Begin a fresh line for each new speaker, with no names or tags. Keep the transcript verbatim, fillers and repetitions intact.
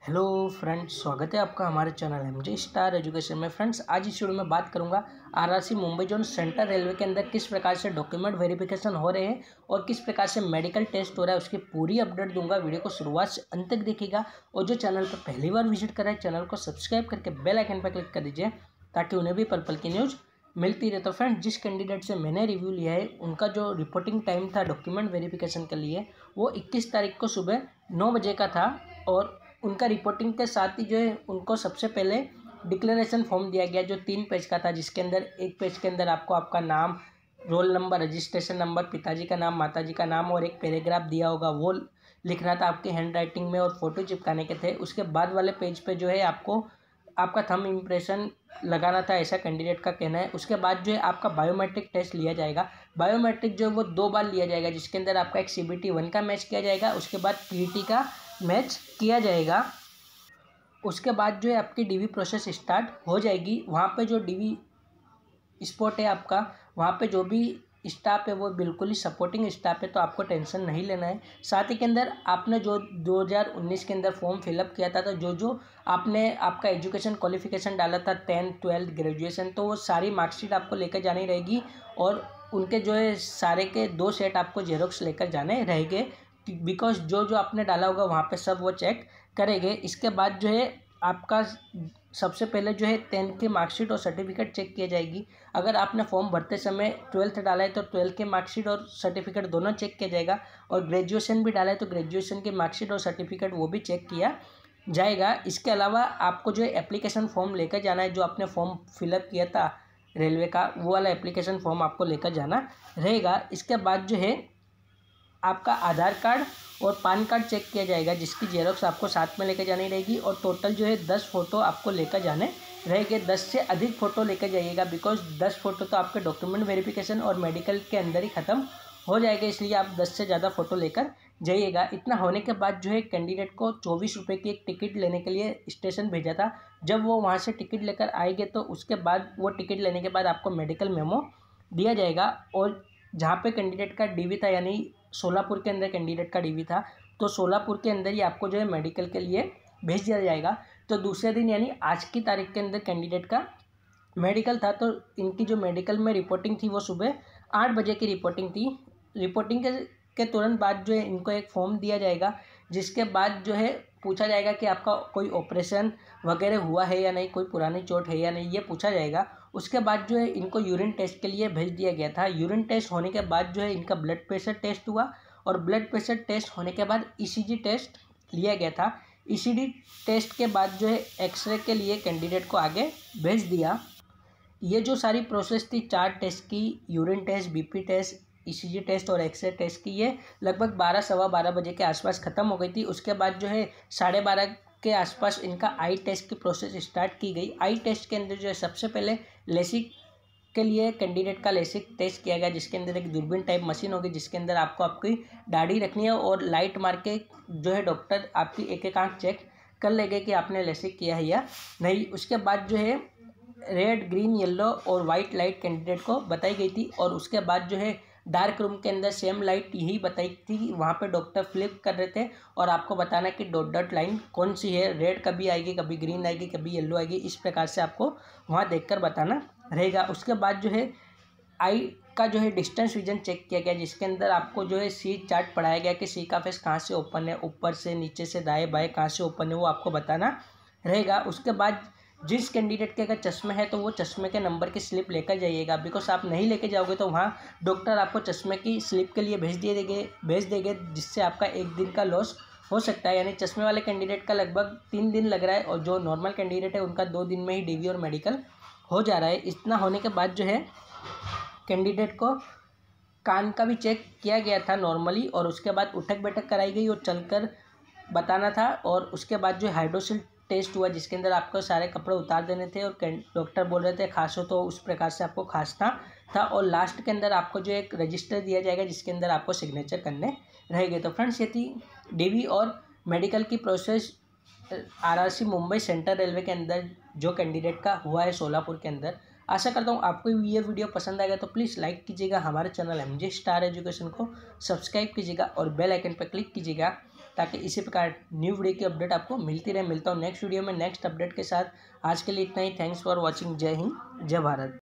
Hello friends, स्वागत है आपका हमारे चैनल एमजे स्टार एजुकेशन में। फ्रेंड्स, आज इस वीडियो में बात करूंगा RRC Mumbai zone central railway के अंदर किस प्रकार से डॉक्यूमेंट वेरिफिकेशन हो रहे हैं और किस प्रकार से मेडिकल टेस्ट हो रहा है, उसकी पूरी अपडेट दूंगा। वीडियो को शुरुआत से अंत तक देखिएगा और जो चैनल पर पहली बार विजिट कर रहे हैं चैनल को सब्सक्राइब करके बेल आइकन पर क्लिक कर दीजिए ताकि उन्हें भी पल पल की न्यूज़ मिलती रहे। तो फ्रेंड, जिस कैंडिडेट से मैंने रिव्यू लिया है उनका जो रिपोर्टिंग टाइम था डॉक्यूमेंट वेरिफिकेशन के लिए वो इक्कीस तारीख को सुबह नौ बजे का था और उनका रिपोर्टिंग के साथ ही जो है उनको सबसे पहले डिक्लेरेशन फॉर्म दिया गया जो तीन पेज का था, जिसके अंदर एक पेज के अंदर आपको आपका नाम, रोल नंबर, रजिस्ट्रेशन नंबर, पिताजी का नाम, माताजी का नाम और एक पैराग्राफ दिया होगा वो लिखना था आपके हैंड राइटिंग में और फोटो चिपकाने के थे। उसके बाद वाले पेज पे जो है आपको आपका थंब इम्प्रेशन लगाना था, ऐसा कैंडिडेट का कहना है। उसके बाद जो है आपका बायोमेट्रिक टेस्ट लिया जाएगा। बायोमेट्रिक जो है वो दो बार लिया जाएगा, जिसके अंदर आपका एक सी बी टी वन का मैच किया जाएगा, उसके बाद पी ई टी का मैच किया जाएगा। उसके बाद जो है आपकी डीवी प्रोसेस स्टार्ट हो जाएगी। वहाँ पे जो डीवी स्पॉट है आपका, वहाँ पे जो भी स्टाफ है वो बिल्कुल ही सपोर्टिंग स्टाफ है, तो आपको टेंशन नहीं लेना है। साथ ही के अंदर आपने जो दो हज़ार उन्नीस के अंदर फॉर्म फिलअप किया था, तो जो जो आपने आपका एजुकेशन क्वालिफिकेशन डाला था, टेंथ ट्वेल्थ ग्रेजुएशन, तो वो सारी मार्कशीट आपको लेकर जानी रहेगी और उनके जो है सारे के दो सेट आपको जेरोक्स लेकर जाने रहेंगे, बिकॉज जो जो आपने डाला होगा वहाँ पे सब वो चेक करेंगे। इसके बाद जो है आपका सबसे पहले जो है टेंथ की मार्कशीट और सर्टिफिकेट चेक किया जाएगी। अगर आपने फॉर्म भरते समय ट्वेल्थ डाला है तो ट्वेल्थ की मार्कशीट और सर्टिफिकेट दोनों चेक किया जाएगा, और ग्रेजुएशन भी डाला है तो ग्रेजुएशन की मार्कशीट और सर्टिफिकेट वो भी चेक किया जाएगा। इसके अलावा आपको जो है एप्लीकेशन फॉर्म लेकर जाना है, जो आपने फॉर्म फिलअप किया था रेलवे का, वो वाला एप्लीकेशन फॉर्म आपको लेकर जाना रहेगा। इसके बाद जो है आपका आधार कार्ड और पान कार्ड चेक किया जाएगा, जिसकी जेरोक्स आपको साथ में लेकर जानी रहेगी, और टोटल जो है दस फ़ोटो आपको लेकर जाने रहेंगे। दस से अधिक फ़ोटो लेकर जाइएगा, बिकॉज दस फ़ोटो तो आपके डॉक्यूमेंट वेरिफिकेशन और मेडिकल के अंदर ही ख़त्म हो जाएगा, इसलिए आप दस से ज़्यादा फ़ोटो लेकर जाइएगा। इतना होने के बाद जो है कैंडिडेट को चौबीस रुपये की एक टिकट लेने के लिए स्टेशन भेजा था। जब वो वहाँ से टिकट लेकर आएंगे तो उसके बाद वो टिकट लेने के बाद आपको मेडिकल मेमो दिया जाएगा, और जहाँ पे कैंडिडेट का डीवी था, यानी सोलापुर के अंदर कैंडिडेट का डीवी था, तो सोलापुर के अंदर ही आपको जो है मेडिकल के लिए भेज दिया जाएगा। तो दूसरे दिन यानी आज की तारीख के अंदर कैंडिडेट का मेडिकल था, तो इनकी जो मेडिकल में रिपोर्टिंग थी वो सुबह आठ बजे की रिपोर्टिंग थी। रिपोर्टिंग के के तुरंत बाद जो है इनको एक फॉर्म दिया जाएगा, जिसके बाद जो है पूछा जाएगा कि आपका कोई ऑपरेशन वगैरह हुआ है या नहीं, कोई पुरानी चोट है या नहीं, ये पूछा जाएगा। उसके बाद जो है इनको यूरिन टेस्ट के लिए भेज दिया गया था। यूरिन टेस्ट होने के बाद जो है इनका ब्लड प्रेशर टेस्ट हुआ, और ब्लड प्रेशर टेस्ट होने के बाद ई सी जी टेस्ट लिया गया था। ई सी जी टेस्ट के बाद जो है एक्सरे के लिए कैंडिडेट को आगे भेज दिया। ये जो सारी प्रोसेस थी चार टेस्ट की, urine test, B P test, E C G test और एक्सरे टेस्ट की, ये लगभग बारह सवा बारह बजे के आसपास ख़त्म हो गई थी। उसके बाद जो है साढ़े बारह के आसपास इनका आई टेस्ट की प्रोसेस स्टार्ट की गई। आई टेस्ट के अंदर जो है सबसे पहले लेसिक के लिए कैंडिडेट का लेसिक टेस्ट किया गया, जिसके अंदर एक दूरबीन टाइप मशीन होगी, जिसके अंदर आपको आपकी दाढ़ी रखनी है और लाइट मार के जो है डॉक्टर आपकी एक एक आँख चेक कर लेंगे कि आपने लेसिक किया है या नहीं। उसके बाद जो है रेड, ग्रीन, येलो और वाइट लाइट कैंडिडेट को बताई गई थी, और उसके बाद जो है डार्क रूम के अंदर सेम लाइट यही बताई थी। वहाँ पे डॉक्टर फ्लिप कर रहे थे और आपको बताना कि डॉट डॉट लाइन कौन सी है, रेड कभी आएगी, कभी ग्रीन आएगी, कभी येलो आएगी, इस प्रकार से आपको वहाँ देखकर बताना रहेगा। उसके बाद जो है आई का जो है डिस्टेंस विजन चेक किया गया, जिसके अंदर आपको जो है सी चार्ट पढ़ाया गया कि सी का फेस कहाँ से ओपन है, ऊपर से, नीचे से, दाएँ बाएँ कहाँ से ओपन है, वो आपको बताना रहेगा। उसके बाद जिस कैंडिडेट के अगर चश्मे है तो वो चश्मे के नंबर की स्लिप लेकर जाइएगा, बिकॉज आप नहीं लेके जाओगे तो वहाँ डॉक्टर आपको चश्मे की स्लिप के लिए भेज दिए देंगे भेज देंगे जिससे आपका एक दिन का लॉस हो सकता है। यानी चश्मे वाले कैंडिडेट का लगभग तीन दिन लग रहा है, और जो नॉर्मल कैंडिडेट है उनका दो दिन में ही डीवी और मेडिकल हो जा रहा है। इतना होने के बाद जो है कैंडिडेट को कान का भी चेक किया गया था नॉर्मली, और उसके बाद उठक बैठक कराई गई और चलकर बताना था। और उसके बाद जो हाइड्रोसिल टेस्ट हुआ, जिसके अंदर आपको सारे कपड़े उतार देने थे, और डॉक्टर बोल रहे थे खांसो तो उस प्रकार से आपको खांसना था। और लास्ट के अंदर आपको जो एक रजिस्टर दिया जाएगा, जिसके अंदर आपको सिग्नेचर करने रहेंगे। तो फ्रेंड्स, ये थी डीवी और मेडिकल की process RRC Mumbai central railway के अंदर जो कैंडिडेट का हुआ है सोलापुर के अंदर। आशा करता हूँ आपको ये वीडियो पसंद आएगा, तो प्लीज़ लाइक कीजिएगा, हमारे चैनल एमजे स्टार एजुकेशन को सब्सक्राइब कीजिएगा और बेल आइकन पर क्लिक कीजिएगा ताकि इसी प्रकार न्यू वीडियो की अपडेट आपको मिलती रहे। मिलता हूँ नेक्स्ट वीडियो में नेक्स्ट अपडेट के साथ। आज के लिए इतना ही। Thanks for watching. जय हिंद, जय भारत।